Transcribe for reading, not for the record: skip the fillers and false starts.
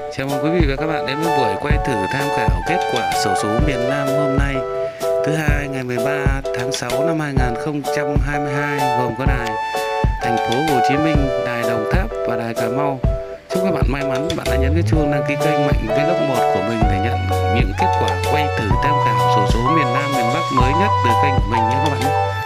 Chào mừng quý vị và các bạn đến với buổi quay thử tham khảo kết quả xổ số miền Nam hôm nay, thứ hai ngày 13 tháng 6 năm 2022, gồm có đài Thành phố Hồ Chí Minh, đài Đồng Tháp và đài Cà Mau. Chúc các bạn may mắn, bạn đã nhấn cái chuông đăng ký kênh Mạnh Vlog 1 của mình để nhận những kết quả quay thử tham khảo xổ số miền Nam miền Bắc mới nhất từ kênh của mình nhé các bạn.